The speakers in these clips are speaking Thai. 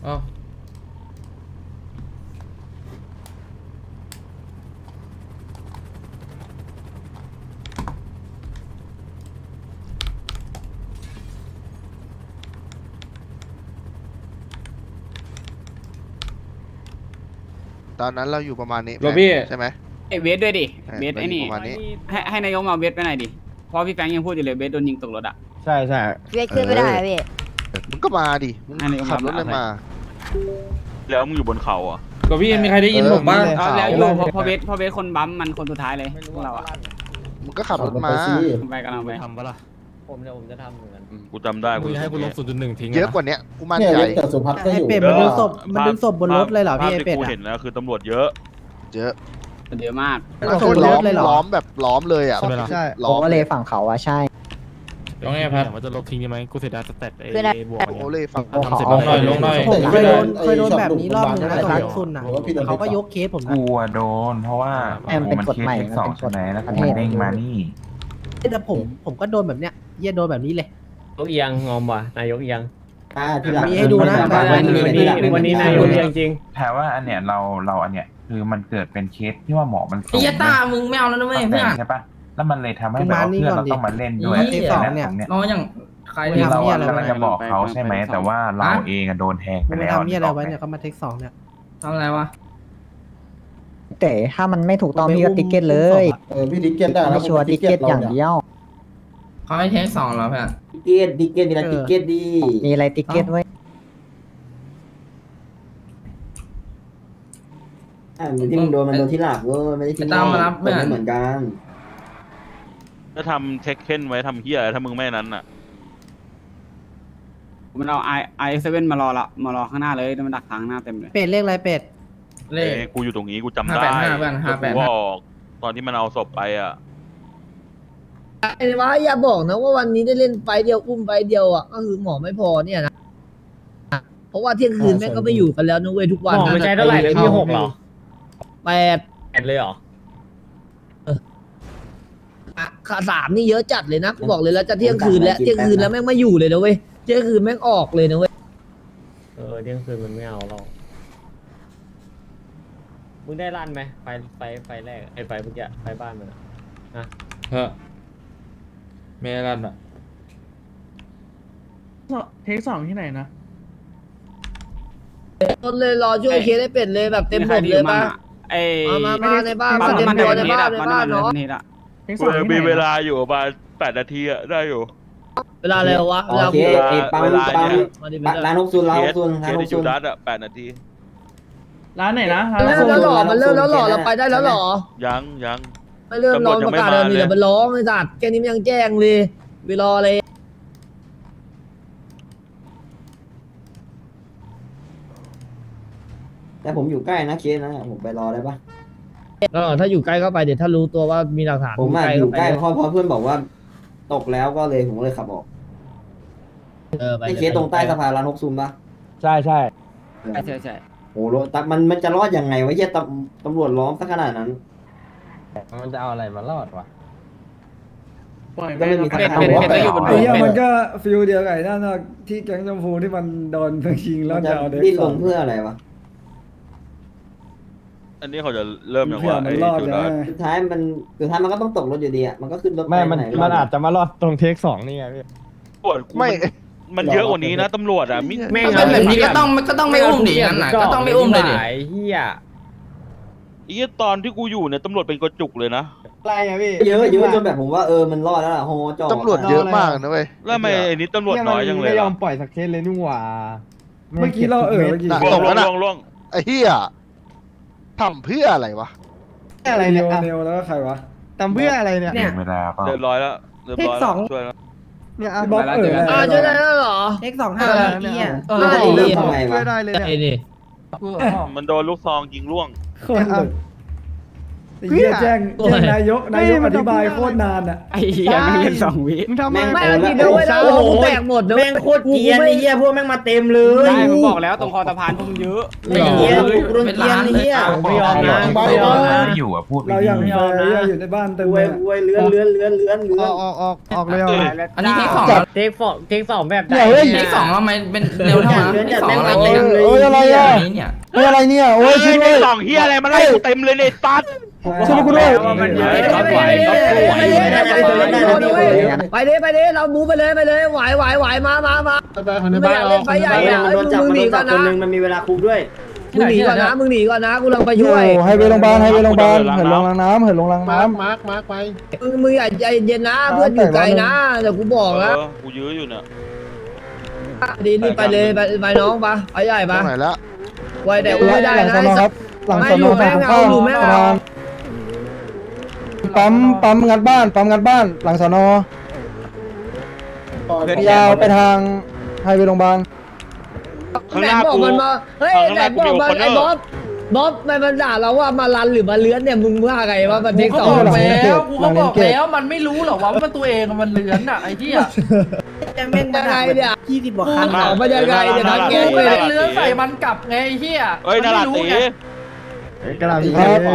อ้าวตอนนั้นเราอยู่ประมาณนี้โรบี้ใช่ไหมไอเวทด้วยดิเวทไอ้นี่ประมาณนี้ให้นายกมาเวทไปไหนดิเพราะพี่แฟงยังพูดอยู่เลยเวทโดนยิงตกรถอ่ะใช่ใช่เวทขึ้นไม่ได้อะพี่มึงก็มาดิมึงอันนี้ก็ขับรถเลยมาแล้วมึงอยู่บนเขาอ่ะก็พี่มีใครได้ยินผมบ้างแล้วอยู่พอเวทคนบัมมันคนสุดท้ายเลยพวกเราอ่ะมึงก็ขับรถมาไปกำลังไปทำปะล่ะผมจะทำเหมือนกันกูจำได้กูให้กูลบ0.1ทิ้งเยอะกว่านี้กูมั่นเนี่ยใจเวทกับสุพัฒน์ก็อยู่เป็ดมันดึงศพมันดึงศพบนรถเลยเหรอพี่ไอเป็ดกูอะเห็นแล้วคือตำรวจเยอะเยอะเยอะมากก็คือล้อมล้อมแบบล้อมเลยอ่ะใช่ล้ผอมมว่าเลยฝั่งเขาอะใช่ต้องไงพัดมันจะลบทิ้งใช่ไหมกูเสียดายสเตตไอ้บวกโอเล่ฟังทำเสร็จลงหน่อยลงหน่อยผมเคยโดนแบบนี้รอบนึงแล้วครั้งซุนอะเขาก็ยกเคสผมนะกลัวโดนเพราะว่ามันเป็นกฎใหม่เคส2ใช่ไหมแล้วกูเด้งมานี่แต่ผมก็โดนแบบเนี้ยเยี่ยโดนแบบนี้เลยยกเอียงงอมว่ะนายกเอียงที่หลังมีให้ดูนะวันนี้นายกเอียงจริงแพ้ว่าอันเนี้ยเราอันเนี้ยคือมันเกิดเป็นเคสที่ว่าหมอมันส่งไอ้ตามึงไม่เอาแล้วนะเว้ยเพื่อนใช่ปะแล้วมันเลยทำให้แบบเพื่อนเราต้องมาเล่นด้วยที่สองเนี่ยน้องอย่างใครคือเรากำลังจะบอกเขาใช่ไหมแต่ว่าเราเองโดนแทงไปมึงแล้วทำเนี่ยอะไรไว้เนี่ยเขามาเทค2เนี่ยทำอะไรวะแต่ถ้ามันไม่ถูกต้องพี่ก็ติ๊กเก็ตเลยพี่ดิเก็ตได้ไม่ชัวร์ติ๊กเก็ตอย่างเดียวเขาให้เทค2แล้วเพื่อนดิเก็ตมีอะไรดิเก็ตดีมีอะไรติ๊กเก็ตไว้ที่มึงโดนมันโดนที่หลักเว้ยไม่ได้ที่ตามมารับเพื่อนเหมือนกันก็ทำเทคเค้นไว้ทำเฮียอะไรถ้ามึงไม่นั้นอ่ะมันเอาi7 มารอข้างหน้าเลยมันดักทางหน้าเต็มเลยเป็ดเลขอะไรเป็ดเลขกูอยู่ตรงนี้กูจำได้ 585เพื่อน585 กูออกตอนที่มันเอาศพไปอ่ะไอ้วะอย่าบอกนะว่าวันนี้ได้เล่นไฟเดียวอุ้มไฟเดียวอ่ะก็คือหมอไม่พอเนี่ยนะเพราะว่าเที่ยงคืนแม่งก็ไม่อยู่กันแล้วนะเว้ยทุกวันหมอไม่ใช่เท่าไหร่เลยพี่6เหรอ 8 เลยเหรอขา3นี่เยอะจัดเลยนะกูบอกเลยแล้วจะเที่ยงคืนแล้วเที่ยงคืนแล้วแม่งไม่อยู่เลยนะเว้ยเที่ยงคืนแม่งออกเลยนะเว้ยเที่ยงคืนมันไม่เอาเรามึงได้ลั่นไหมไฟแรกไอ้ไฟเมื่อกี้ไฟบ้านมันอะเฮ้ยเมรันอ่ะเทค2ที่ไหนนะต้นเลยรอช่วยเคสได้เป็ดเลยแบบเต็มบทเลยป่ะไอ้มาในบ้านปั๊มเต็มมันตัวในเทบ้านสในอะบ้านเนาะเทสอะกูยังมีเวลาอยู่ประมาณ8 นาทีอ่ะได้อยู่เวลาอะไรวะเวลาโอเคปั๊มร้าน60ร้านเคส 60 เคร้านสที่อยู่ 60 ดัตอ่ะ8 นาทีร้านไหนนะแล้วหล่อมันเริ่มแล้วหล่อเราไปได้แล้วหรอยังไม่เริ่มร้องประกาศเลยมีแต่มันร้องไอ้สัตว์แค่นี้มันยังแจ้งเลยเวลาอะไรแต่ผมอยู่ใกล้นะเคสนะผมไปรอได้ปะถ้าอยู่ใกล้ก็ไปเดี๋ยวถ้ารู้ตัวว่ามีหลักฐานผมอยู่ใกล้เพราะเพื่อนบอกว่าตกแล้วก็เลยผมก็เลยขับออกไอ้เคสตรงใต้สะพานร้าน60ปะใช่ใช่ใช่โอ้โหแต่มันจะรอดยังไงวะเหี้ยตำรวจล้อมซะขนาดนั้นมันจะเอาอะไรมารอดวะก็ไม่มีทางเป็ดอยู่บนไอ้เหี้ยมันก็ฟิลเดียวกับไอ้นั่นนะที่แก๊งชมพูที่มันโดนเพิ่งชิงแล้วจะเอาเด็กดิ้นรนเพื่ออะไรวะอันนี้เขาจะเริ่มอย่างเพื่อว่ามัไอ้นรอดจุนะดาสุดท้ายมันก็ต้องตกรถอยู่ดีอ่ะมันก็ขึ้นรถไม่มันไหมันอาจจะมารอดตรงเทค2นี่ไงพี่ตำรวจกูมันเยอะกว่านี้นะตำรวจอ่ะมิแม่งถ้าเป็นแบบนี้ก็ต้องไม่อุ้มดิงั้นน่ะก็ต้องไม่อุ้มเลยดิไอ้เหี้ยไอ้ตอนที่กูอยู่เนี่ยตำรวจเป็นกระจุกเลยนะอะไรอะพี่เยอะจนแบบผมว่ามันรอดแล้วล่ะโฮจอตำรวจเยอะมากนะเว้ยแล้วทำไมไอ้นี้ตำรวจน้อยจังเลยไม่ยอล่ะมปล่อยสักเคสเลยนี่หว่าเมื่อกี้เราเมื่อกี้ล่วงไอ้เหี้ยทำเพื่ออะไรวะอะไรเนี่ยเนวแล้วก็ใครวะทำเพื่ออะไรเนี่ยเวลาเปล่าเรียบร้อยแล้วช่วยแล้วเนี่ยบ๊อบช่วยได้แล้วเหรอเทค2 5แล้วเนี่ยเริ่มทำไมวะช่วยได้เลยเนี่ยไอ้นี่มันโดนลูกซองยิงล่วงคนไอ้เหี้ยแจ้งนายกอธิบายโคตรนานอ่ะไอ้เหี้ยไม่เล่น2 วิมึงทำไมไม่เอาจริงด้วยนะโอ้โหแตกหมดด้วยแม่งโคตรเกรียนไอ้เหี้ยพวกแม่งมาเต็มเลยได้ผมบอกแล้วตรงคอสะพานพวกมึงเยอะไอ้เหี้ยโดนเกรียนไอ้เหี้ยไม่ยอมนะไม่อยู่อ่ะพูดเราอย่างแฟร์อยู่ในบ้านเต็มอเลวยยอวยเลื้อนออกเลยออกอันนี้เทคสองแบบไหนเทคสองทำไมเป็นเร็วเท่าเทคสองอะไรเต็มเลยโอ้ยอะไรอ่ะเนี่ยอะไรเนี่ยโอ้ยช่วยเทด้วคยสองเฮียอะไรมาไล่กูเต็มเลยเนี่ยซัดช่วยกูด้วยมันเยอะไปดิเราบูไปเลยไหวมาไม่อยากเล่นไฟใหญ่อะมันโดนจับมึงหนีก่อนคนนะนึงมันมีเวลาคุกด้วยมึงหนีก่อนนะกูลังไปช่วยให้ไปโรงพยาบาลเหินลงรางน้ำมาร์คไปมึงอย่าใจเย็นนะเพื่อนอยู่ไกลนะเดี๋ยวกูบอกแล้วกูยื้ออยู่เนี่ยดีนี่ไปเลยไปน้องปะไปใหญ่ตรปะงไหนละไว้แต่ไม่ได้นะหลังสอนอฝั่งข้ามปั๊มงัดบ้านหลังสอนอยาวไปทางไฮเวย์โรงพยาบาลข้างแหหลน้ามบอกกูมันมาเฮ้ยแหลมบอกมันไอ้บ๊อบมันด่าเราว่ามาลันหรือมาเลื้อนเนี่ยมึงว่าไงว่ามันเด็กกูสก็องบอกแล้วกูก็บอกแล้วมันไม่รู้หรอกว่ามันตัวเองมันเลือนอ่ะไอ้ที่อ่ะยังไงเนี่ย20 กว่าคันออกมายังไงเนี่ยนะกูก็เลยเลือนใส่มันกลับไงไอ้ที่อ่ะเอ้ยนาราตีกระดาษ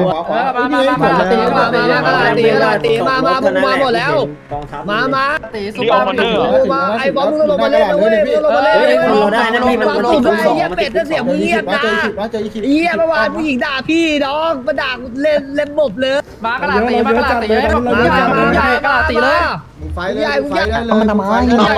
ตีมาหมดแล้วมาตีสุนี่ภาอพอเนอร์มาไอ้บอมมึงลงมาเล่นนะเว้ยลงมาเล่นเหี้ยเป็ดเสียงมึงเงียบนะเหี้ยเมื่อวานผู้หญิงด่าพี่น้องมาด่าเล่นบบเลยมากระดาษตีมากระดาษตีให้มึงใหญ่กระดาษตีเลยไฟได้เลยมันทำไม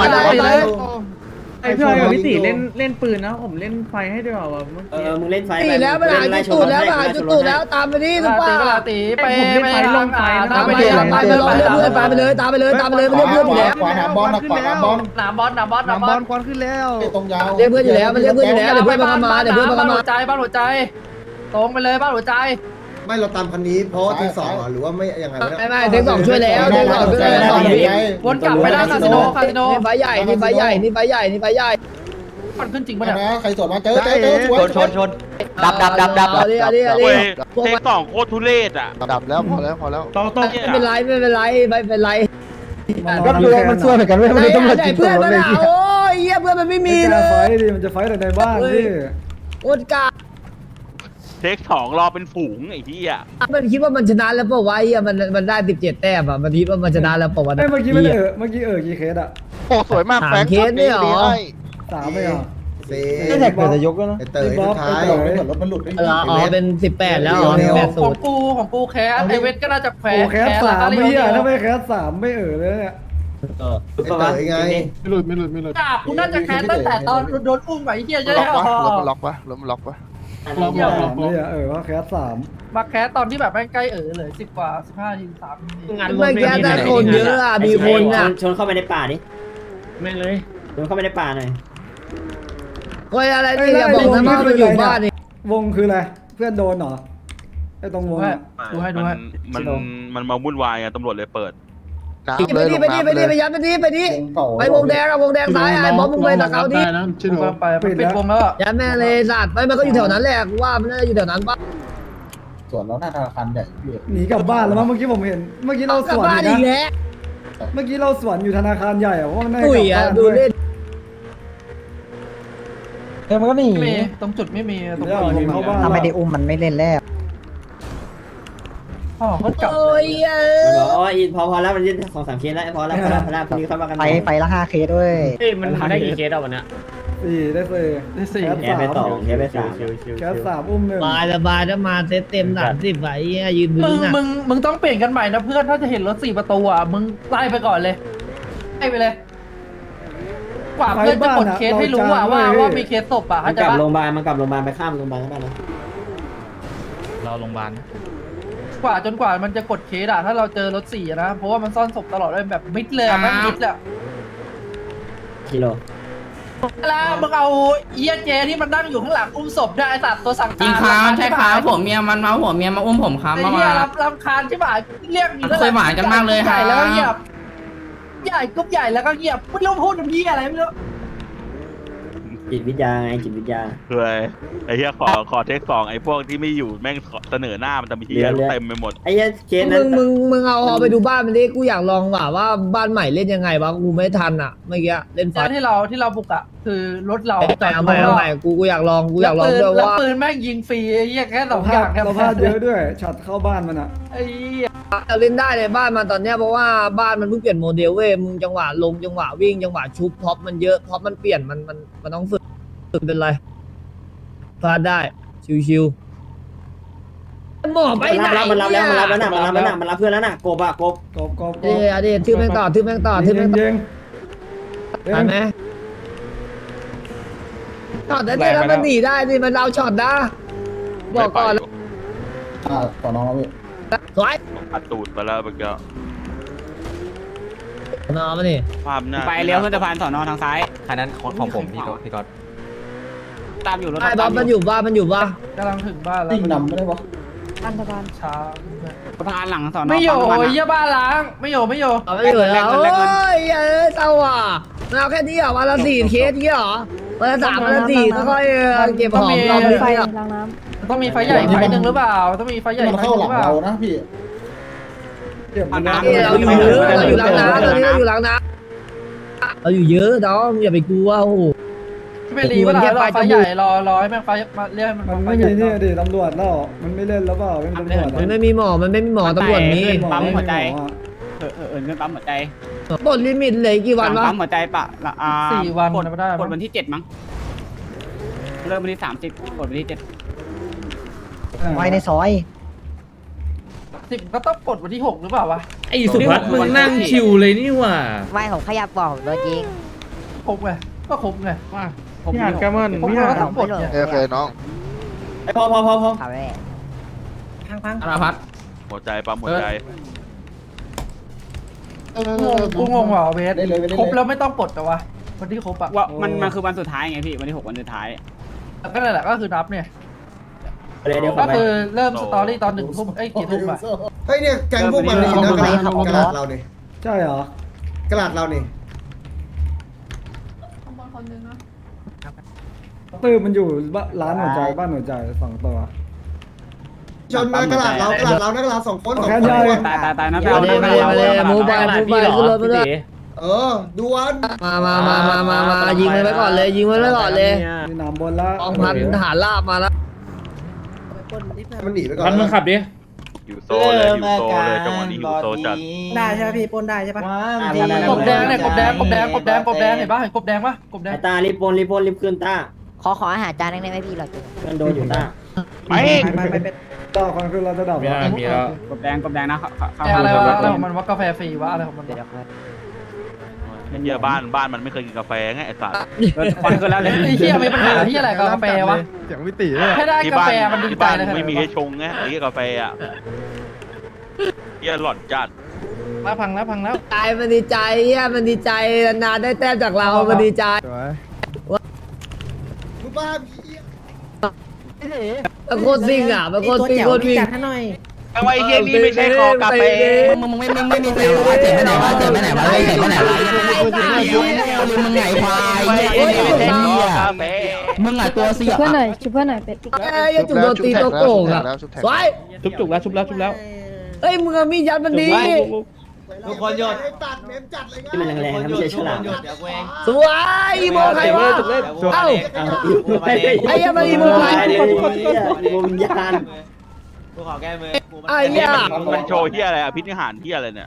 ไอ้พี่กับพี่ตีเล่นปืนนะผมเล่นไฟให้ด้วยว่ะเมื่อกี้มึงเล่นไฟตีแล้วมาหาจุดตูดแล้วตามไปนี่ทุกป้ากระดาษตีไปลงไฟตามไปเลยตามไปเลยตามไปเลยเพื่อนอยู่แล้วขวาน้ำบอลน้ำบอลควันขึ้นแล้วตรงยาวเรียกเพื่อนอยู่แล้วมันเรียกเพื่อนอยู่แล้วเดี๋ยวเพื่อนมาบ้านหัวใจบ้านหัวใจตรงไปเลยบ้านหัวใจไม่เราตามคันนี้เพราะที่สองหรือว่าไม่ยังไงไม่เด็กสองช่วยแล้วเด็กสองช่วยแล้ววนกลับไปได้คาสิโนนี่ไฟใหญ่มันขึ้นจริงป่ะเนี่ยใครสวนมาเจอชนดับเว้ยเทคสองโคตรทุเรศอ่ะดับแล้วพอแล้วไม่เป็นไรก็คือมันช่วยเหมือนกันไม่ได้ต้องมาจิตเพื่อนมันโอ้ยเยี่ยเพื่อนมันไม่มีเลยไฟดิมันจะไฟแต่ในบ้านดิโอดกาเทคสองรอเป็นฝูงไอ้ที่อ่ะมันคิดว่ามันชนะแล้วเปล่าวะเยี่ยมันได้17 แต้มอ่ะมันคิดว่ามันชนะแล้วเปล่าวะเมื่อกี้กี่เคสอ่ะโอ้สวยมากแฟง 3ไม่เหรอไม่แท็กแต่จะยกแล้วนะเตยสุดท้ายรถมันหลุดอ๋อเป็น18แล้วของกูแคสไอเวทก็น่าจะแพ้แคส3ไม่เหี้ยถ้าไม่แคส3ไม่เลยเนี่ยเตยไงไม่หลุดจ่ากูน่าจะแคสตั้งแต่ตอนโดนอุ้มไปเฮียจะได้รถมันล็อกปะเนี่ยว่าแคส3 มาแคสตอนที่แบบใกล้เลย10 กว่า 15 ที 3 งานไม่แค่แต่คนเยอะอ่ะมีคนอ่ะชนเข้าไปในป่าดิแม่งเลยชนเข้าไปในป่าหน่อยก็อะไรนี่อย่าบอกนะว่ามันอยู่บ้านนี่วงคืออะไรเพื่อนโดนเหรอไอ้ตรงวงดูให้มันมาวุ่นวายไงตำรวจเลยเปิดไปยัดไปวงแดงซ้ายไอ้บอมมึงไปตะเขาดิไปปิดวงแล้วยัดแม่เลยสัตว์ไปมันก็อยู่แถวนั้นแหละว่ามันน่าจะอยู่แถวนั้นปะส่วนเราหน้าธนาคารใหญ่หนีกลับบ้านแล้วมั้งเมื่อกี้ผมเห็นเมื่อกี้เราสวนนะเมื่อกี้เราสวนอยู่ธนาคารใหญ่อะเพราะมันน่าจะกลับบ้านด้วยมันก็หนีตรงจุดไม่มีตรงทำไมได้อุ้มมันไม่เล่นแล้วก็กลับโอ้ยพอแล้วมันยืน2-3 เคสแล้วพอแล้วพรุ่งนี้ค่อยมากันไฟละ5 เคสด้วยมันได้กี่เคสเอาวันเนี้ย 4ได้4 แค่ไป2แค่ไป3 แคส3อุ้ม1 สบายถ้ามาเซตเต็ม30ไว้ยืนพื้นอ่ะมึงต้องเปลี่ยนกันใหม่นะเพื่อนถ้าจะเห็นรถ4 ประตูอ่ะมึงไล่ไปก่อนเลยไล่ไปเลยกว่าเพื่อนจะกดเคสให้รู้ว่ามีเคสศพอ่ะมันกลับโรงพยาบาลไปข้ามโรงพยาบาลแล้วนะเราโรงพยาบาลจนกว่ามันจะกดเคสอ่ะถ้าเราเจอรถ4นะเพราะว่ามันซ่อนศพตลอดเลยแบบมิดเลยมันมิดเลยกิโลแล้วมึงเอาเอียเจที่มันนั่งอยู่ข้างหลังอุ้มศพได้ไอสัตว์ตัวสั่งการจริงครับใช่ครับผมเมียมันมาหัวเมียมาอุ้มผมครับไอ้เหี้ยรำคาญใช่ป่ะเรียกอยู่เคยหวานกันมากเลยครับใหญ่แล้วก็เงียบใหญ่กรุ๊ปใหญ่แล้วก็เงียบไม่รู้พูดน้ำยี่อะไรไม่รู้จิตวิทยาไงจิตวิทยาคือไอ้เหี้ยขอเทค2ไอ้พวกที่ไม่อยู่แม่งเสนอหน้ามันจะมีเหี้ยเต็มไปหมดไอ้เหี้ยเคสนั้นมึงเอาไปดูบ้านมันดิกูอยากลองว่าบ้านใหม่เล่นยังไงวะกูไม่ทันอ่ะเมื่อกี้เล่นไฟที่เราบุกอ่ะคือรถเราเอาใหม่กูอยากลองด้วยแล้วว่าปืนแม่งยิงฟรีไอ้เหี้ยแค่2 อย่างแค่เราพลาดเยอะด้วยช็อตเข้าบ้านมันอ่ะไอ้เหี้ยเราเล่นได้ในบ้านมันตอนเนี้ยเพราะว่าบ้านมันเพิ่งเปลี่ยนโมเดลเว้ยมึงจังหวะลงจังหวะวิ่งจังหวะชุบพ็อปมันเยอะพ็อปมันเปลี่ยนมันต้องฝึกเป็นไรพลาดได้ชิวๆหมอไปไหนมันรับแล้วมันรับเพื่อนแล้วน่ะกบอะกบเดี๋ยวชื่อแม่งต่อชื่อแม่งต่อยิงใช่ไหมช็อตนั้นเนี่ยมันหนีได้ดิมันเอาช็อตนะบอกก่อนแล้วต่อน้องพี่สวยอัดตูดไปแล้วเมื่อกี้นอนมานี่ภาพหน้าไปเลี้ยวขึ้นสะพานสอนอทางซ้ายคันนั้นของผมพี่ก๊อตตามอยู่รถไอ้บ๊อบมันอยู่บ้านกำลังถึงบ้านแล้วนำไม่ได้ปะช้าสะพานหลังสอนอไม่อยู่ปั๊มน้ำมันเหี้ยบ้านล้างไม่อยู่เอาไม่อยู่แล้วโอ้ยเศร้าอ่ะมันเอาแค่นี้เหรอวันละ4 เคสนี้เหรอวันละ3วันละ4ค่อยๆเก็บหอมรอไปไฟต้องมีไฟใหญ่ไฟหนึ่งหรือเปล่าต้องมีไฟใหญ่มันไฟเข้าหหนึ่ลังงหรือเปล่าเรานะพี่เราอยู่เยอะเราอยู่ล้างน้ำตอนนี้เราอยู่ล้างน้ำเราอยู่เยอะน้องอย่าไปกลัวโอ้โหไม่รีว่าเราไฟใหญ่รอให้แม่งไฟมาเรียกให้มันมันไฟไม่ใหมีญ่นี่ดิตำรวจแล้วมันไม่เล่นแล้วเปล่าเป็นตำรวจมันไม่มีหมอตำรวจนี้ปั๊มหัวใจขึ้นปั๊มหัวใจปลดลิมิตเลยกี่วันวะปั๊มหัวใจปะ 4 วันไม่ได้กดวันที่7มั้งเริ่มวันที่30กดวันที่7 ไว้ในซอย 10ก็ต้องปลดวันที่6หรือเปล่าวะไอ้สุพัฒน์มึงนั่งชิวเลยนี่หว่าไม่ผมขยับบอกผมโดนยิงครบไงก็ครบไงพี่หานกามันผมก็ต้องปลดไงโอเคน้องไอ้พอข่าวแรกพังอาพัฒหัวใจปั๊มหัวใจกูงงว่ะเวสครบแล้วไม่ต้องปลดแต่ว่าวันที่ครบอะว่ามันคือวันสุดท้ายไงพี่วันที่6วันสุดท้ายก็นั่นแหละก็คือนับเนี่ยเดี๋ยวก็คือเริ่มสตอรี่ตอน1 ทุ่มกี่ทุ่มอะเฮ้ยเนี่ยแก๊งพวกมันนี่นะกระดาษเราเนี่ยใช่เหรอกระดาษเราเนี่ยตื้อมันอยู่ร้านหัวใจบ้านหัวใจ2 ตัวชนมากระดาษเรานะกระดาษ2 คนตายนะไปเอาเลยมูบายขึ้นรถมาด้วยดูวันมายิงมันไว้ก่อนเลยยิงมันไว้ก่อนเลยมีหนามบนแล้วกองพันทหารราบมาแล้วมันหนีไปก่อนพันมึงขับดิหิวโซเลยจังหวะนี้หิวโซจัดได้ใช่ไหมพี่ปนได้ใช่ปะกบแดงเนี่ยกบแดงเห็นปะเห็นกบแดงปะกบแดงตารีบปนรีบขึ้นตาขออาหารจานนึงได้ไหมพี่เราจะเพื่อนโดนอยู่ตาไปดอกคนคือเราจะดับมีแล้วกบแดงนะเข้าอะไรของมันว่ากาแฟฟรีวะอะไรของมันเหี้ยบ้านมันไม่เคยกินกาแฟไงไอ้สัตว์ควันขึ้นแล้วเลยไอ้เหี้ยมีปัญหาที่อะไรกับกาแฟวะเสียงวิติแค่ได้ที่กาบ้านแฟมันดีที่ใจบ้านเลยไม่มีให้ชงไงไอ้กาแฟอ่ะเหี้ยหลอนจัดแล้วพังแล้วใจมันดีใจมันดีใจนานได้แต้มจากเรามันดีใจดูบ้านมันโคตรซิ่งอ่ะมันโคตรซิ่งโคตรวิ่งไอ้เหี้ยนี่ไม่ใช่คอกาแฟมึงไม่มีเสียงว่าเจ็บไปไหนวะเจ็บไปไหนวะเจ็บไปไหนวะมึงไงควายมึงอ่ะตัวเสียเพื่อนหน่อยช่วยเพื่อนหน่อยเป็ดยังจุกโดนตีตัวโก่งอ่ะสวยชุบแล้วเฮ้ยมึงมียัดมันดีทุกคนหยุดตัดเมมจัดเลยที่มันแรงๆนะไม่ใช่ฉลามสวยอีโมใครวะเอ้าไอ้ยังมาอีโมใครโมวิญญาณไอ้เนี่ยมันโชว์เหี้ยอะไรพิธีหารเหี้ยอะไรเนี่ย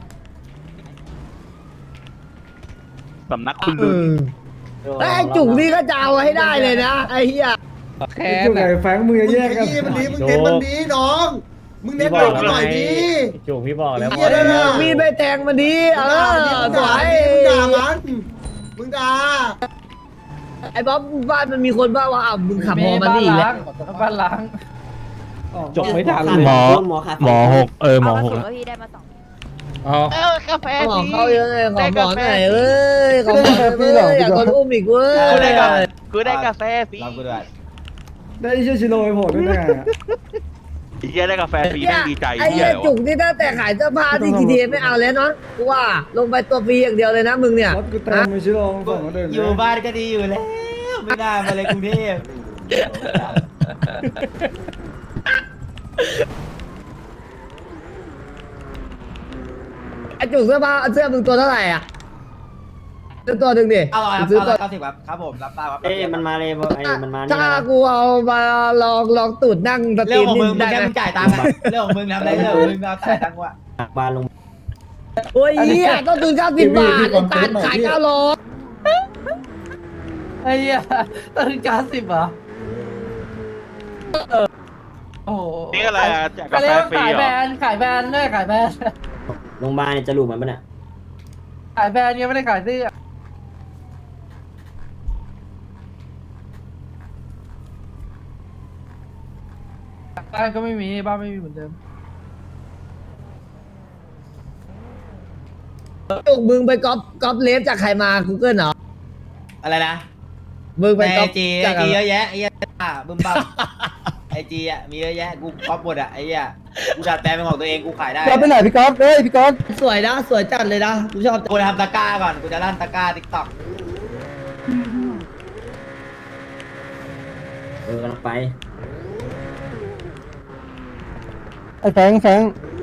สำนักคุณลือไอ้จุกนี่ก็จะเอาให้ได้เลยนะไอ้เหี้ยจุกไหนแฟงมือแยกกันมันดีมึงเน้นมันดีน้องมึงเน้นมันหน่อยดีจุกพี่บอกแล้วมีไปแทงมันดีสวยมึงด่าไอ้บ๊อบบ้านมันมีคนบ้าว่ามึงขับมอมันดีแล้วบ้านล้างจบไม่ทันเลยหมอหมอหมอ 6หมอ 6 พี่ได้มา2 อ๋อกาแฟของเขาเยอะเลยของหมอหน่อยเอ้ยของหมออยากโดนอุ้มอีกเว้ยคือได้กาแฟฟรีได้ชื่อชิโร่ไปโผล่ด้วยไงไอ้เหี้ยได้กาแฟฟรีไม่ดีใจไอ้เหี้ยจุกนี่ตั้งแต่ขายเสื้อผ้าที่กีเทไม่เอาแล้วเนาะกูว่าลงไปตัวฟรีอย่างเดียวเลยนะมึงเนี่ยรถกูเต็มไปชิโร่ฝั่งก็เดินอยู่บ้านก็ดีอยู่แล้วไม่ได้มาเลยกรุงเทพไอจุกเสื้อผ้าเสื้อมึงตัวเท่าไหร่อ่ะซื้อตัวหนึ่งดิอร่อยครับซื้อตัว 90ครับผมรับตาครับมันมาเลยมันมาถ้ากูเอามาลองตูดนั่งสตเรื่รีองมของนี่มึงได้แค่ไหมมึงจ่ายตังค์เรื่องของมึงทำอะไรเรื่องของมึงเอาจ่ายตังค์ว่ะบานลงโอ้ยเหี้ยต้นทุน90 บาทไอ้ตาลขาย900 ไอ้เหี้ยต้น90เหรอโอ้โหนี่อะไรอะแจกก็กาเรีแฟยกว่าฟรีขายเหรแบรอนด์ขายแบรนด์ด้วยขายแบรนด์โรงพยาบาลจะรู้เหมือนมันอ่ะขายแบรนด์ยังไม่ได้ขายเสื้อบ้านก็ไม่มีบ้านไม่มีเหมือนเดิมจุกมึงไปก๊อปเลฟจากใครมา Google เหรออะไรนะมึงไปในก๊ไออปจีจากเยอะแยะไอ้เหี้ยบึ้มบั้มไอจีอ่ะมีเยอะแยะกูก๊อปหมดอ่ะไอ้เหี้ยกูดัดแปลงเป็นของตัวเองกูขายได้ก๊อฟไปไหนพี่ก๊อฟพี่ก๊อฟสวยนะสวยจัดเลยนะกูชอบกูจะทำตะกร้าก่อนกูจะลั่นตะกร้าทิกตอกกำลังไปไอ้แฟง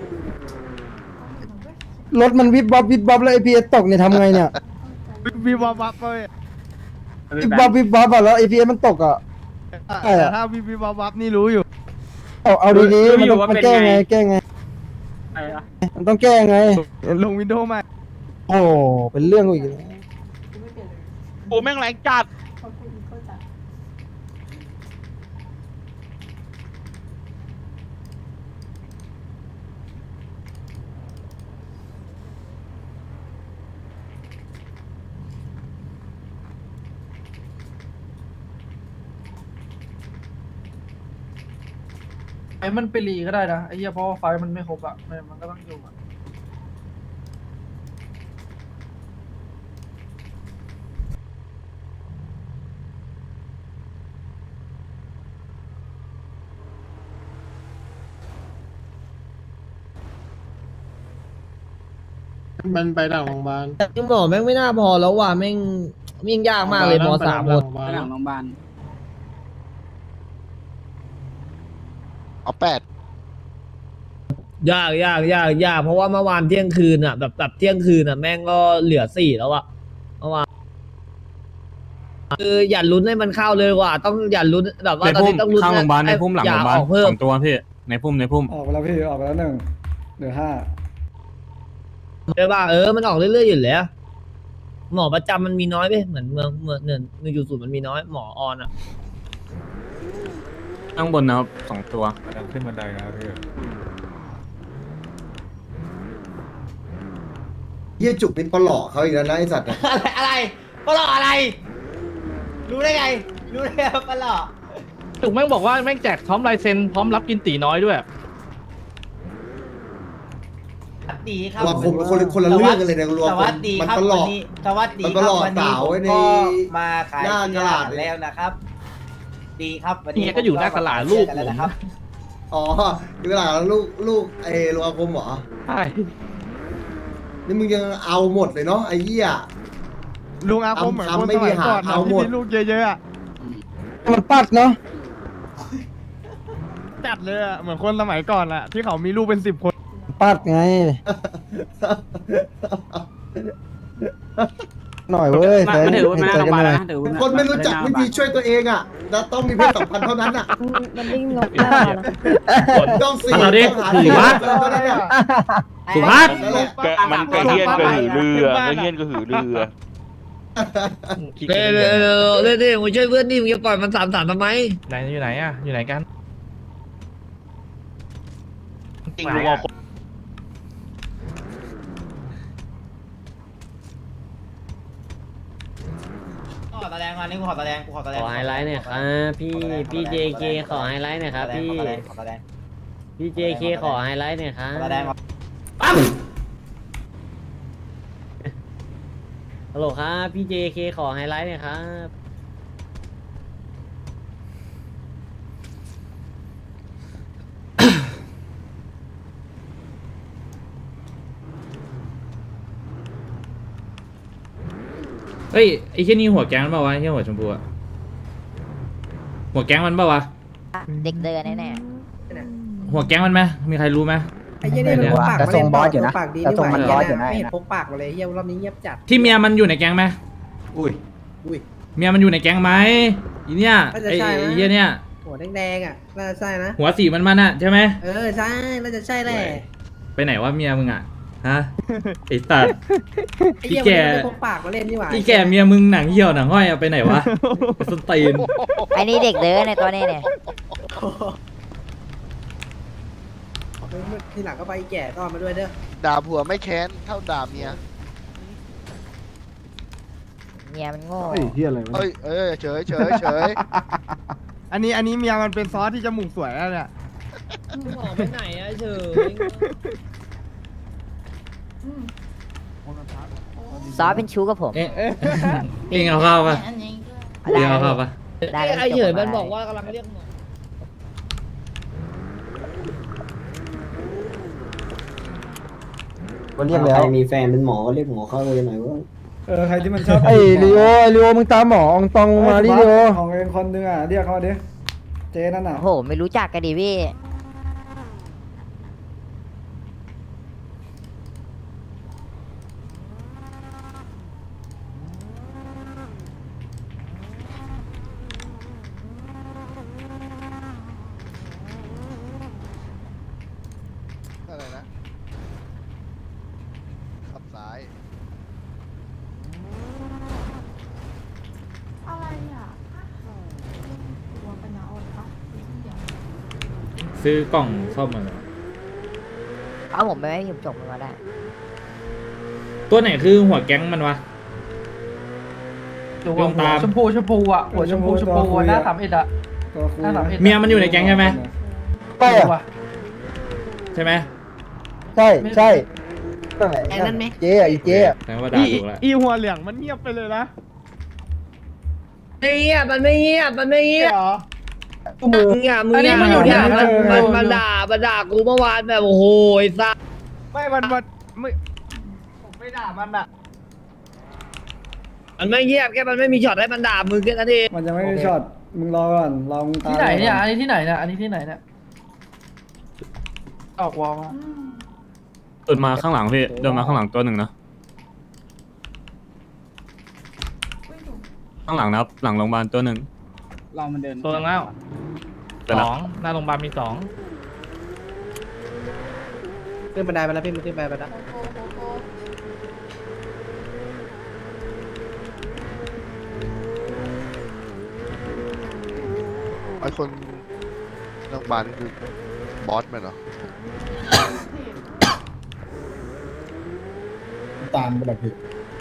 รถมันวิบวับแล้วไอพีเอสตกเนี่ยทำไงเนี่ยวิบวับเลยวิบวับอ่ะแล้วไอพีเอสมันตกอ่ะแต่ถ้าวิบวับนี่รู้อยู่เอาดีๆมันแก้ไงมันต้องแก้ไงลงวินโดว์ใหม่โอ้เป็นเรื่องอีกโอ้แม่งแรงจัดไอ้มันไปรีก็ได้นะไอ้เหี้ยเพราะว่าไฟมันไม่ครบอะมันก็ต้องอยู่อะมันไปหลังโรงพยาบาลแต่หมอแม่งไม่น่าพอแล้วว่ะแม่งยากมากเลยม3 คนไปหลังโรงพยาบาลเอา8 ยากเพราะว่าเมื่อวานเที่ยงคืนอ่ะแบบเที่ยงคืนอ่ะแม่งก็เหลือ4แล้วอ่ะเมื่อวานคืออย่าลุ้นให้มันเข้าเลยว่ะต้องอย่าลุ้นแบบว่าตอนนี้ต้องลุ้นข้างโรงพยาบาลในพุ่มหลังโรงพยาบาลเพิ่มตัวพี่ในพุ่มออกไปแล้วพี่ออกไปแล้ว1 เหลือ 5 ใช่ป่ะมันออกเรื่อยๆอยู่แล้วหมอประจำมันมีน้อยไปเหมือนเมือง1.0มันมีน้อยหมอออนอ่ะข้างบนนะครับ2 ตัวขึ้นบันไดนะพี่เฮียจุกนี่ปลอกเขาอีกแล้วนะไอสัตว์อะอะไรปลอกอะไร รู้ได้ไงรู้ได้ปลอกจุกแม่งบอกว่าแม่งแจกพร้อมลายเซ็นพร้อมรับกินตีน้อยด้วยดีครับว่าผมคนละเรื่องกันเลยนะรวมสวัสดีมันครับปลวัอน กนี้สวัสดีมันคปรับลอกวันนี้สาวผมไว้ในก็มาขายหน้าเสื้ตอลาดแล้วนะครับ ดีครับวันนี้เนี่ยก็อยู่หน้าตลาดลูกผมแล้วนะครับอ๋อคือหลังลูกไอ้โรงอาคมเหรอใช่นี่มึงยังเอาหมดเลยเนาะไอ้เหี้ยลุงอาคมเหมือนคนสมัยก่อนนะที่มีลูกเยอะๆอะมันปัดเนาะจัดเลยอะเหมือนคนสมัยก่อนอะที่เขามีลูกเป็น10 คนปัดไงหน่อยเว้ยแฟงมันถือว่าไม่น่าโรงพยาบาลหน่อยนะถือว่าคนไม่รู้จักวิธีช่วยตัวเองอ่ะแล้วต้องมีเพศสัมพันธ์เท่านั้นอ่ะมันวิ่งลงหน้าเหรอต้องสี่เอาดิต้องหาถือว่าเท่านั้นอะสุภัสนั่นแหละมันกระเฮี้ยนกระหือเรือกระเฮี้ยนกระหือเรือเล่นมึงช่วยเพื่อนดิมึงจะปล่อยมัน3-3ทำไมไหนอยู่ไหนอ่ะอยู่ไหนกันจริงรู้ว่าขอแสดงวันนี้กูขอแสดงขอไฮไลท์หน่อยครับพี่ JK ขอไฮไลท์หน่อยครับพี่ขอแสดงพี่ JK ขอไฮไลท์หน่อยครับขอแสดงฮัลโหลครับพี่ JK ขอไฮไลท์หน่อยครับเฮ้ยไอ้แค่นี้หัวแก๊งเปล่าวะไอ้แค่หัวชมพูอะหัวแก๊งมันปะวะเด็กเดินแน่หัวแก๊งมันไหมมีใครรู้ไหมไอ้เหี้ยนี่มันพกปากมาเล่นปากดีนี่หว่าไม่เห็นพกปากมาเลยเหี้ยรอบนี้เงียบจัดที่เมียมันอยู่ในแก๊งไหมอุ้ยเมียมันอยู่ในแก๊งไหมอีเนี่ยไอ้เหี้ยเนี่ยหัวแดงๆอ่ะน่าจะใช่นะหัวสีมันอ่ะใช่ไหมใช่น่าจะใช่แหละไปไหนวะเมียมึงอ่ะฮะไอ้ตัดไอ้เหี้ยมันพกปากมาเล่นนี่หว่าที่แกเมียมึงหนังเหี่ยวหนังห้อยเอาไปไหนวะไปส้นตีนไอ้นี่เด็กเดินในตัวนี้เนี่ยทีหลังก็ไปแก่ต้อนมาด้วยเด้อด่าผัวไม่แค้นเท่าด่าเมียเมียมันโง่เฮ้ยเฮียอะไรวะเอ้ยเฉยอันนี้เมียมันเป็นซอสที่จมูกสวยแล้วเนี่ยบอกไปไหนอะเฉยซอสเป็นชู้กับผมเองเอาข้าวปะเองเอาข้าวปะได้ไอ้เฉยมันบอกว่ากำลังเรียกหมอก็เรียกแล้วใครมีแฟนเป็นหมอก็เรียกหมอเข้าเลยหน่อยว่าใครที่มันชอบไอ้ลีโอมึงตามหมอองตองมาดิลีโอของเองคนนึงอ่ะเรียกเขาดิเจนั่นน่ะโหไม่รู้จักกันดิพี่อะไรนะขับซ้ายซื้อกล่องซ่อมมาเหรอเอาผมไปให้ผมจบมันมาได้ตัวไหนคือหัวแก๊งมันวะดูหัวชมพูอ่ะหัวชมพูหน้า31อ่ะหน้า31 เมียมันอยู่ในแก๊งใช่ไหมใช่อะใช่ไหมใช่ใช่ตั้งแก๊งนั้นไหมเจ๊อะอีเจ๊อะแสดงว่าด่าถูกแล้วอีหัวเหลืองมันเงียบไปเลยนะไม่เงียบมันไม่เงียบมึงอ่ะมึงอันนี้อ่ะมันอยู่ที่ไหนมันด่ากูเมื่อวานแบบโอ้โหไอ้สัสไม่มันไม่ผมไม่ด่ามันอะมันไม่เงียบแค่มันไม่มีช็อตให้มันด่ามึงแค่นั้นเองมันยังไม่ได้ช็อตมึงรอก่อนรอมึงตามที่ไหนเนี่ยอันนี้ที่ไหนเนี่ยออกวอลมาเดินมาข้างหลังพี่เดินมาข้างหลังตัวหนึ่งนะข้างหลังนะครับหลังโรงพยาบาลตัวหนึ่งลองมันเดินตัวแล้วหน้าโรงพยาบาลมีขึ้นบันไดไปแล้วพี่มันขึ้นไปแล้วไอ้คนโรงพยาบาลคือบอสมันเหรอตามไปแบบพี่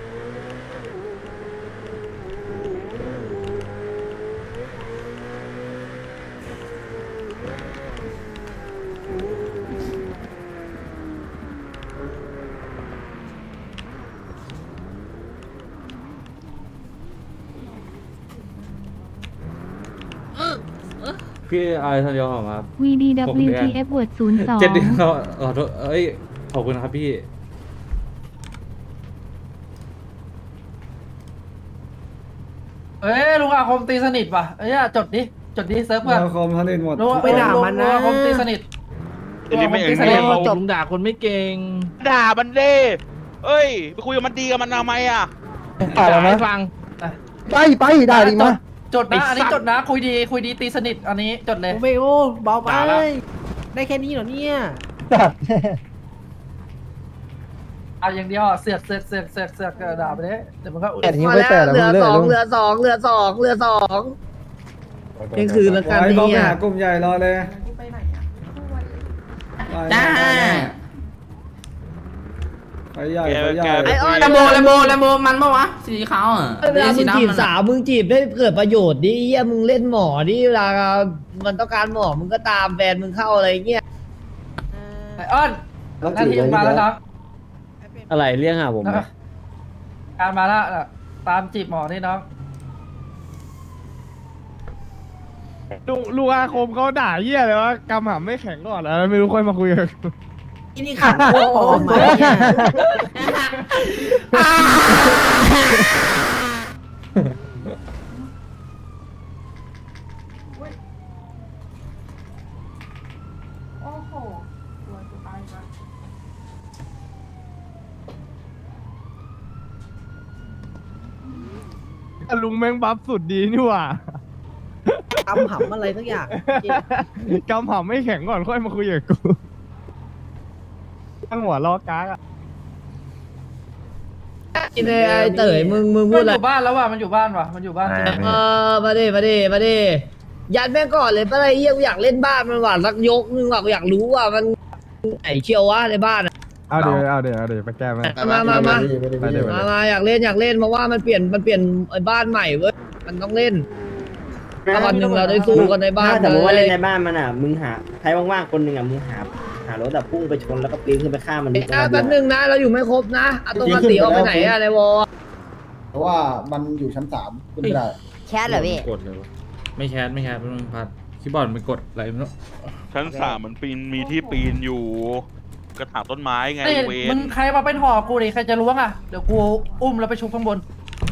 พี่อะไรทันเดียวของครับ VDWTF Word 02 7 เดือนเขาขอโทษเอ้ยขอบคุณครับพี่ลุงอาคมตีสนิทป่ะจดดิเซิร์ฟเพื่อนเราคอมทันเองหมดไปด่ามันนะคมตีสนิทอันนี้ไม่เองจบด่าคนไม่เก่งด่ามันเด้เอ้ยไปคุยกับมันดีกับมันทำไมอ่ะด่าไหมฟังไปด่าดิมาจดนะอันนี้จดนะคุยดีตีสนิทอันนี้จดเลยโอ้โหเบาไปได้แค่นี้เหรอเนี่ยเอาอย่างเดียวเสือกด่าไปเลยเดี๋ยวมันก็แต่ทิ้งไว้แต่ละเหลืมึองเลิก 2 ลุงเหลือ2ยังคือแล้วกันไอ้บอลไปเนี่ยหากลุ่มใหญ่รอเลยจ้าไปใหญ่ไปใหญ่ไอ้อ้อนแลมโบมันปะวะสีขาวอ่ะเวลามึงจีบสาวมึงจีบให้เกิดประโยชน์ดิเฮียมึงเล่นหมอดิเวลามันต้องการหมอมึงก็ตามแฟนมึงเข้าอะไรเงี้ยไอ้อ้อนหน้าที่มาแล้วครับอะไรเรียกหาผมการมาแล้วตามจีบหมอนี่น้องลุงอาคมเขาด่าเหี้ยเลยว่ากำหำไม่แข็งก่อนแล้วไม่รู้ค่อยมาคุยกันที่นี่ขาดโอ้มาเนี่ยวโอ้โหกลัวจะตายก่อนลุงแม่งบัฟสุดดีนี่หว่ากำหำอะไรสักอย่างกำหำไม่แข็งก่อนค่อยมาคุยกับกูตั้งหัวล้อกากอะไอ้เต๋ยมึงพูมัดนอะไรอยู่บ้านแล้วว่ะมันอยู่บ้านว่ะมันอยู่บ้านจริงมาดิยัดแม่งก่อนเลยอะไรเฮียกูอยากเล่นบ้านมันว่ะสักยกนึงว่ะกูอยากรู้ว่ามันไหนเชียววะในบ้านเอาเดี๋ยวไปแก้ไหมมาอยากเล่นเพราะว่ามันเปลี่ยนไอ้บ้านใหม่เว้ยมันต้องเล่นถ้าวันหนึ่งเราได้สู้กันในบ้านถ้าสมมติว่าเล่นในบ้านมันอ่ะมึงหาใครว่างๆคนหนึ่งอ่ะมึงหารถแบบพุ่งไปชนแล้วก็ปีนขึ้นไปฆ่ามันแป๊บนึงนะเราอยู่ไม่ครบนะตัวมาตีออกไปไหนอะในวอเพราะว่ามันอยู่ชั้น3ขึ้นไม่ได้แคสเหรอพี่กดเลยวะไม่แคสไม่ต้องพัดคีย์บอร์ดมันกดอะไรไม่รู้ชั้น 3มันปีนมีที่ปีนอยู่กระถางต้นไม้ไงนี่เวมึนงใครมาเป็นหอกูดิใครจะล้วงอ่ะเดี๋ยวกูอุ้มแล้วไปชุบข้างบน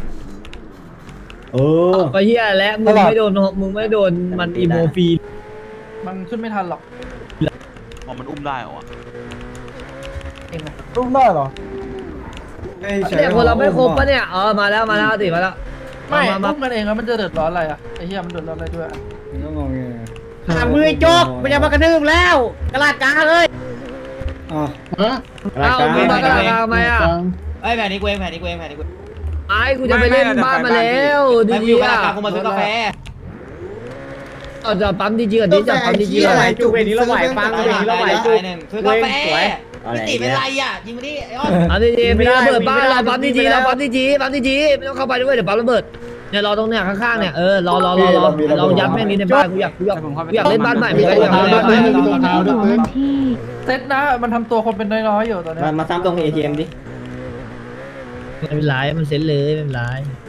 ไปเฮียแล้วมึงไม่โดนมันอีโมฟีมันขึ้นไม่ทันหรอกอ๋อมันอุ้มได้เหรอเองไงลุงได้เหรอเนี่ยคนเราไม่ครบปะเนี่ยมาแล้วติมาแล้วไม่อุ้มกันเองแล้วมันจะเดือดร้อนอะไรอ่ะไอ้เหี้ยมันเดือดร้อนอะไรด้วยก็งงไงมือโจกมันจะมากระดืบแล้วกระลาดกลางเลยอ๋อมึงมากระลาดกลางทำไมอ่ะไอ้แผนนี้กูเองไอ้กูจะไปเล่นบ้านมาแล้วดีๆอ่ะกูมาซื้อกาแฟจะปั๊มดีๆก่อนดิจะปั๊มดีๆอะไรจุกเวนี้เราไหวฟังซื้อกาแฟไม่ติเป็นไรอ่ะยิงมาดิไอ้อ้อนปั๊มดีๆไม่ได้เปิดบ้านเราปั๊มดีๆไม่ต้องเข้าไปด้วยเดี๋ยวปั๊มระเบิดเนี่ยรอตรงเนี่ยข้างๆเนี่ยรอเรายัดแม่งนี้ในบ้านกูอยากเล่นบ้านใหม่ไม่ใช่อยากเล่นบ้านใหม่เซตนะมันทำตัวคนเป็นน้อยๆอยู่ตอนนี้มาซ้ำตรง ATM ดิไม่เป็นไรมันเซ็นเลยไม่เป็นไร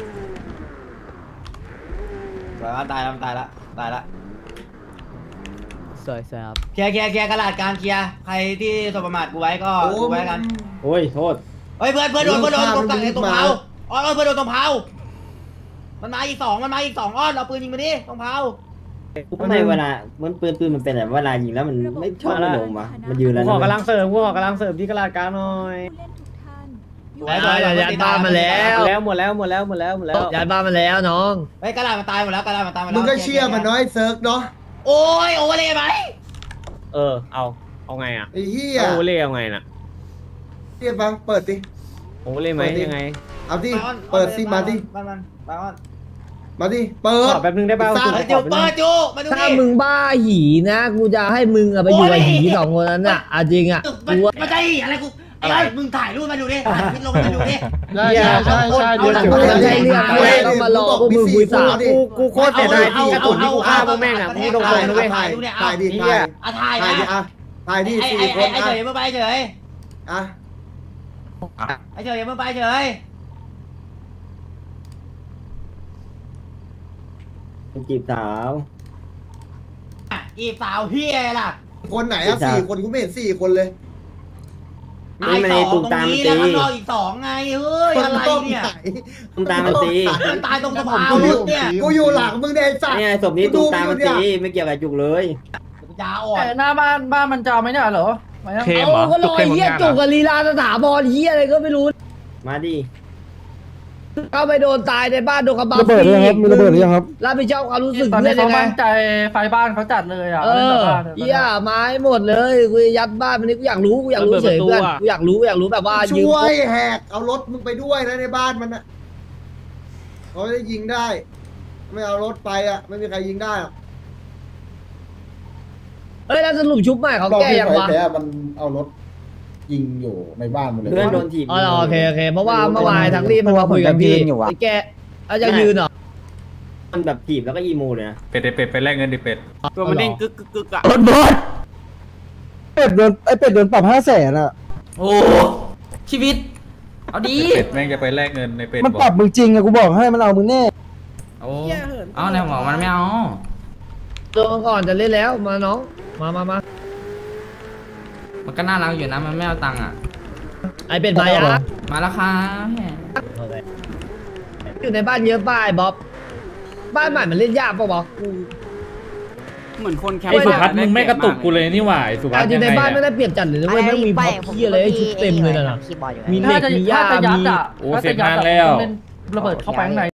ตายละสวยครับเคลียร์กระดาษการเคลียร์ใครที่สบประมาทกูไว้ก็กูไว้กันโอ้ยโทษเฮ้ยเพื่อนโดนตรงเผาอ้อนเพื่อนโดนตรงเผามันมาอีก2อ้อนเอาปืนยิงมาดิตรงเผาทำไมเวลามันปืนมันเป็นแบบเวลายิงแล้วมันไม่ชอบไม่ลงวะมันยืนแล้วกูกำลังเสริมที่กระลาดกลางหน่อยยัดบ้านมาแล้วหมดแล้วยัดบ้านมาแล้วน้องเฮ้ยกระดาษมันตายหมดแล้วมึงก็เชื่อมันน้อยเซิร์กเนาะโอ้ยโอเวอร์เลยไหมเอาไงอ่ะไอ้เหี้ยโอเล่เอาไงน่ะเรียบฟังเปิดดิโอเล่ไหมยังไงเอาดิเปิดสิมาดิ มาดิเปิดแป๊บนึงได้ป่าวเปิดจูมาดูดิถ้ามึงบ้าหีนะกูจะให้มึงไปอยู่กับหี2คนนั้นน่ะจริงอ่ะมันจะหีอะไรกูไอ้มึงถ่ายรูปมาดูดิถ่ายคลิปลงมาดูดิใช่เดี๋ยวต้องมารอพวกมึงคุยสาวกูโคตรเสียดายที่กระสุนที่กูฆ่าพวกแม่งอ่ะมึงตรงๆนะเว้ยถ่ายดิถ่ายดิ4 คนไอ้เฉยมึงไปเฉยไอ้เฉยมึงไปเฉยจีบสาวอีสาวเฮียล่ะคนไหนอ่ะ4 คนกูไม่เห็น4 คนเลยนี่มันในตุ้มตามมันตีแล้วข้างนอกอีก2ไงเฮ้ยอะไรเนี่ยตุ้มตามมันตีตายตรงสะพานเนี่ยกูอยู่หลังมึงเดนสัตว์นี่ไงศพนี้ตุ้มตามมันตีไม่เกี่ยวกับจุกเลยยาอ่อนหน้าบ้านมันจะไม่เนี่ยเหรอเอาก็รอเฮียจุกกับลีลาสถาบอลเฮียอะไรก็ไม่รู้มาดิเข้าไปโดนตายในบ้านโดนกระบะระเบิดหรือยังครับมีระเบิดหรือยังครับรับผิดชอบความรู้สึกตอนนี้เพื่อนเขายังไงมั่นใจไฟบ้านเขาจัดเลยอ่ะเฮียไม้หมดเลยกูยัดบ้านวันนี้กูอยากรู้เฉยเพื่อนกูอยากรู้แบบว่าช่วยแหกเอารถมึงไปด้วยนะในบ้านมันนะเขาจะยิงได้ ไม่เอารถไปอ่ะไม่มีใครยิงได้หรอกเฮ้ยแล้วสรุปชุบใหม่เขาแก้ยังวะมันเอารถยิงอยู่ในบ้านมันเลยเพื่อนโดนถีบโอเคเพราะว่าเมื่อวานทั้งรีบมันมาคุยกับพี่ไอ้แกยังยืนเหรอมันแบบถีบแล้วก็อีโมเลยนะเป็ดไปแลกเงินดิเป็ดตัวมันเด้งกึกอ่ะรถบอสเป็ดโดนปรับ500,000อ่ะโอ้ชีวิตเอาดีเป็ดแม่งจะไปแลกเงินในเป็ดมันปรับมึงจริงอะกูบอกให้มันเอามึงแน่โอ้เอาไหนหมอมันไม่เอาตัวก่อนจะเล่นแล้วมาน้องมามันก็น่ารักอยู่นะมันไม่เอาตังค์อ่ะไอเป็ดมายังมาแล้วครับอยู่ในบ้านเยอะป้ายบ๊อบบ้านใหม่มันเล่นยากป่ะบอกกูเหมือนคนแคมไอ้สุพัฒน์มึงไม่กระตุกกูเลยนี่หว่าไอ้สุพัฒน์จริยัง งในไงบ้านไม่เนี่ยได้เปลี่ยนจัดเลยนะเว้ยไม่มีพ็อปเหี้ยอะไรให้ชุดเต็มเลยนะมีเหล็กมีหญ้ามีโอ้เสร็จนานแล้วระเบิดเข้าไปข้างใน